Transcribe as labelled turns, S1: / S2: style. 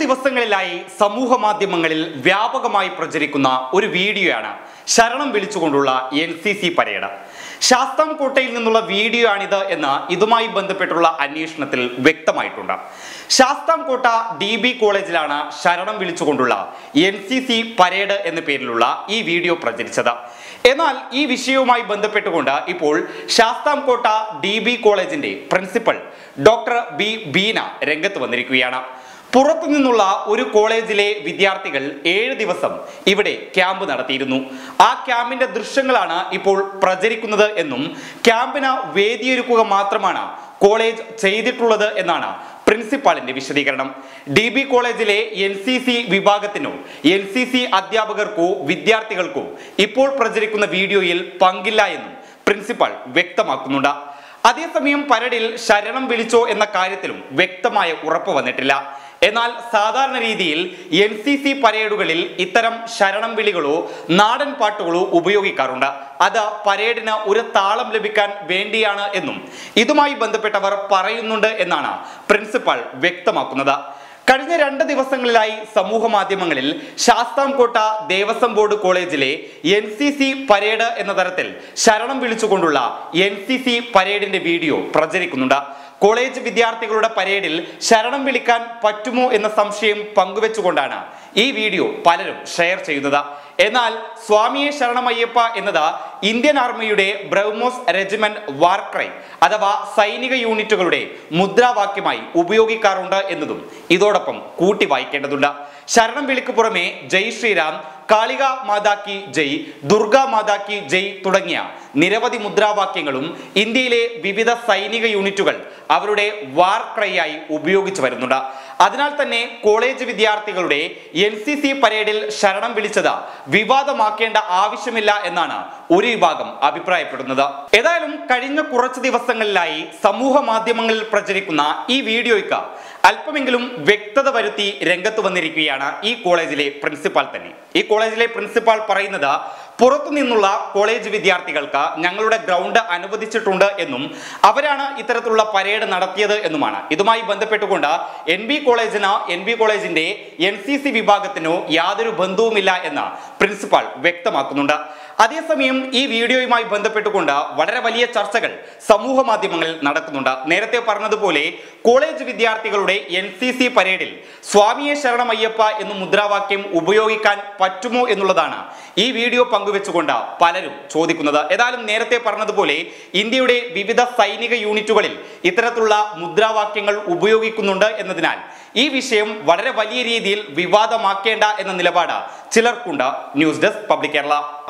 S1: ദിവസങ്ങളിലായി സമൂഹ മാധ്യമങ്ങളിൽ വ്യാപകമായി പ്രചരിക്കുന്ന ഒരു വീഡിയോയാണ് ശരണം വിളിച്ചുകൊണ്ടുള്ള NCC പരേഡ്. ശാസ്താംകോട്ടയിൽ നിന്നുള്ള വീഡിയോ ആണിത് എന്ന് ഇതുമായി ബന്ധപ്പെട്ടുള്ള അന്വേഷണത്തിൽ വ്യക്തമായിട്ടുണ്ട്. ശാസ്താംകോട്ട DB കോളേജിലാണ് ശരണം വിളിച്ചുകൊണ്ടുള്ള NCC പരേഡ് എന്ന പേരിലുള്ള ഈ വീഡിയോ പ്രചരിച്ചത്. എന്നാൽ ഈ വിഷയവുമായി ബന്ധപ്പെട്ടുകൊണ്ട് ഇപ്പോൾ ശാസ്താംകോട്ട DB കോളേജിന്റെ പ്രിൻസിപ്പൽ ഡോക്ടർ ബീന രംഗത്ത് വന്നിരിക്കുകയാണ്. പുറത്തു നിന്നുള്ള ഒരു കോളേജിലെ വിദ്യാർത്ഥികൾ 7 ദിവസം ഇവിടെ ക്യാമ്പ് നടത്തിയിരുന്നു. ആ ക്യാമ്പിന്റെ ദൃശ്യങ്ങളാണ് ഇപ്പോൾ പ്രചരിക്കുന്നത് എന്നും ക്യാമ്പിന് വേദിയൊരുക്കുക മാത്രമാണ് കോളേജ് ചെയ്തിട്ടുള്ളത് എന്നാണ് പ്രിൻസിപ്പാളിന്റെ വിശദീകരണം. DB കോളേജിലെ NCC വിഭാഗത്തിനോ NCC അധ്യാപകർക്കോ വിദ്യാർത്ഥികൾക്കോ ഇപ്പോൾ പ്രചരിക്കുന്ന വീഡിയോയിൽ പങ്കില്ല എന്നും പ്രിൻസിപ്പാൾ വ്യക്തമാക്കുന്നുണ്ട്. അതേസമയം പരേഡിൽ ശരണം വിളിച്ചോ എന്ന കാര്യത്തിലും വ്യക്തമായ ഉറപ്പ് വന്നിട്ടില്ല. എന്നാൽ സാധാരണ രീതിയിൽ NCC പരേഡുകളിൽ ഇത്തരം ശരണം വിളികളോ നാടൻ പാട്ടുകളോ ഉപയോഗിക്കാറുണ്ട്. അത് പരേഡിന് ഒരു താളം ലഭിക്കാൻ വേണ്ടിയാണ് എന്നും ഇതുമായി ബന്ധപ്പെട്ടവർ പറയുന്നുണ്ട് എന്നാണ് പ്രിൻസിപ്പൽ വ്യക്തമാക്കുന്നത്. കഴിഞ്ഞ 2 ദിവസങ്ങളിലായി സമൂഹ മാധ്യമങ്ങളിൽ ശാസ്താംകോട്ട ദേവസ്വം ബോർഡ് കോളേജിലെ NCC പരേഡ് എന്ന തരത്തിൽ ശരണം വിളിച്ചുകൊണ്ടുള്ള NCC പരേഡിന്റെ വീഡിയോ പ്രചരിക്കുന്നുണ്ട്. കോളേജ് വിദ്യാർത്ഥികളുടെ പരേഡിൽ ശരണം വിളിക്കാൻ പറ്റുമോ എന്ന സംശയം പങ്കുവെച്ചുകൊണ്ടാണ് ഈ വീഡിയോ പലരും ഷെയർ ചെയ്യുന്നത്. എന്നാൽ സ്വാമിയെ ശരണമയ്യപ്പ എന്നത് ഇന്ത്യൻ ആർമിയുടെ ബ്രഹ്മോസ് റെജിമെന്റ് വാർക്രൈ അഥവാ സൈനിക യൂണിറ്റുകളുടെ മുദ്രാവാക്യമായി ഉപയോഗിക്കാറുണ്ട് എന്നതും ഇതോടൊപ്പം കൂട്ടി വായിക്കേണ്ടതുണ്ട്. ശരണം വിളിക്ക് പുറമെ ജയ് ശ്രീറാം, കാളിക മാതാ കി ജയ്, ദുർഗാ മാതാ കി ജയ് തുടങ്ങിയ നിരവധി മുദ്രാവാക്യങ്ങളും ഇന്ത്യയിലെ വിവിധ സൈനിക യൂണിറ്റുകൾ അവരുടെ വാർ ക്രൈയായി ഉപയോഗിച്ചു വരുന്നുണ്ട്. അതിനാൽ തന്നെ കോളേജ് വിദ്യാർത്ഥികളുടെ NCC പരേഡിൽ ശരണം വിളിച്ചത് വിവാദമാക്കേണ്ട ആവശ്യമില്ല എന്നാണ് ഒരു വിഭാഗം അഭിപ്രായപ്പെടുന്നത്. ഏതായാലും കഴിഞ്ഞ കുറച്ച് ദിവസങ്ങളിലായി സമൂഹ മാധ്യമങ്ങളിൽ പ്രചരിക്കുന്ന ഈ വീഡിയോയ്ക്ക് അല്പമെങ്കിലും വ്യക്തത വരുത്തി രംഗത്ത് വന്നിരിക്കുകയാണ് ഈ കോളേജിലെ പ്രിൻസിപ്പാൾ തന്നെ. ഈ കോളേജിലെ പ്രിൻസിപ്പാൾ പറയുന്നത് പുറത്തു നിന്നുള്ള കോളേജ് വിദ്യാർത്ഥികൾക്ക് ഞങ്ങളുടെ ഗ്രൗണ്ട് അനുവദിച്ചിട്ടുണ്ട് എന്നും അവരാണ് ഇത്തരത്തിലുള്ള പരേഡ് നടത്തിയത് എന്നുമാണ്. ഇതുമായി ബന്ധപ്പെട്ടുകൊണ്ട് NB കോളേജിന്റെ NCC വിഭാഗത്തിനോ യാതൊരു ബന്ധവുമില്ല എന്ന് പ്രിൻസിപ്പാൾ വ്യക്തമാക്കുന്നുണ്ട്. അതേസമയം ഈ വീഡിയോയുമായി ബന്ധപ്പെട്ടുകൊണ്ട് വളരെ വലിയ ചർച്ചകൾ സമൂഹ മാധ്യമങ്ങളിൽ നടക്കുന്നുണ്ട്. നേരത്തെ പറഞ്ഞതുപോലെ കോളേജ് വിദ്യാർത്ഥികളുടെ NCC പരേഡിൽ സ്വാമിയെ ശരണമയ്യപ്പ എന്ന മുദ്രാവാക്യം ഉപയോഗിക്കാൻ പറ്റുമോ എന്നുള്ളതാണ് ഈ വീഡിയോ പങ്കുവെച്ചുകൊണ്ട് പലരും ചോദിക്കുന്നത്. ഏതായാലും നേരത്തെ പറഞ്ഞതുപോലെ ഇന്ത്യയുടെ വിവിധ സൈനിക യൂണിറ്റുകളിൽ ഇത്തരത്തിലുള്ള മുദ്രാവാക്യങ്ങൾ ഉപയോഗിക്കുന്നുണ്ട് എന്നതിനാൽ ഈ വിഷയം വളരെ വലിയ രീതിയിൽ വിവാദമാക്കേണ്ട എന്ന നിലപാട് ചിലർക്കുണ്ട്. News desk public Kerala.